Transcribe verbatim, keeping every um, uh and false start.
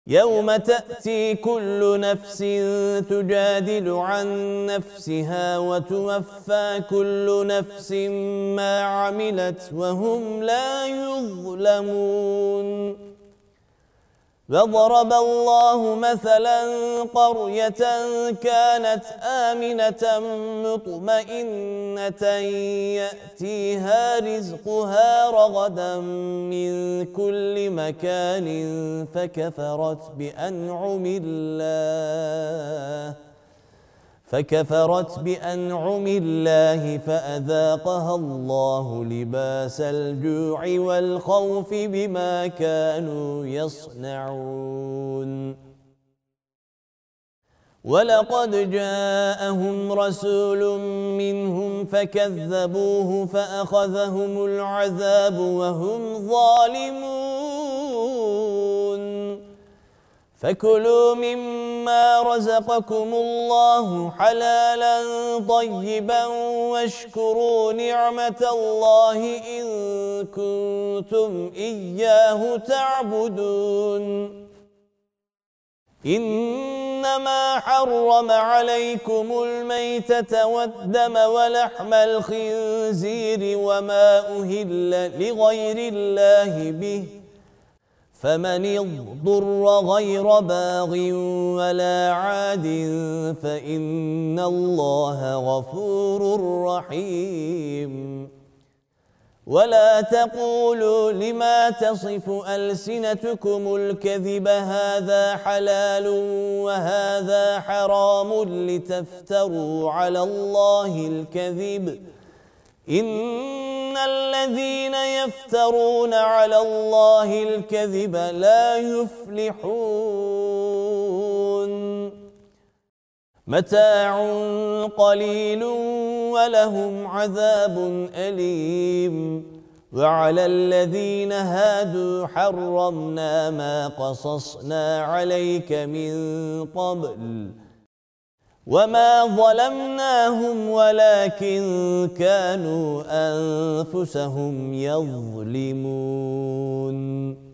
يوم تأتي كل نفس تجادل عن نفسها وتوفى كل نفس ما عملت وهم لا يظلمون. وضرب الله مثلا قرية كانت آمنة مطمئنة يأتيها رزقها رغدا من كل مكان فكفرت بأنعم الله فكفرت بأنعم الله فأذاقها الله لباس الجوع والخوف بما كانوا يصنعون. ولقد جاءهم رسول منهم فكذبوه فأخذهم العذاب وهم ظالمون. فكلوا مما رزقكم الله حلالا طيبا واشكروا نعمة الله إن كنتم إياه تعبدون. إنما حرم عليكم الميتة والدم ولحم الخنزير وما أهل لغير الله به فمن اضطر غير باغ ولا عاد فإن الله غفور رحيم. ولا تقولوا لما تصف ألسنتكم الكذب هذا حلال وهذا حرام لتفتروا على الله الكذب إن الذين يفترون على الله الكذب لا يفلحون. متاع قليل ولهم عذاب أليم. وعلى الذين هادوا حرمنا ما قصصنا عليك من قبل وما ظلمناهم ولكن كانوا أنفسهم يظلمون.